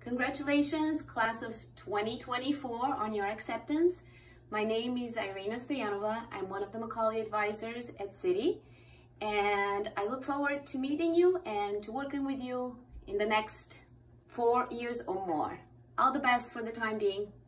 Congratulations, class of 2024, on your acceptance. My name is Irina Stoyanova. I'm one of the Macaulay advisors at Ccny, and I look forward to meeting you and to working with you in the next 4 years or more. All the best for the time being.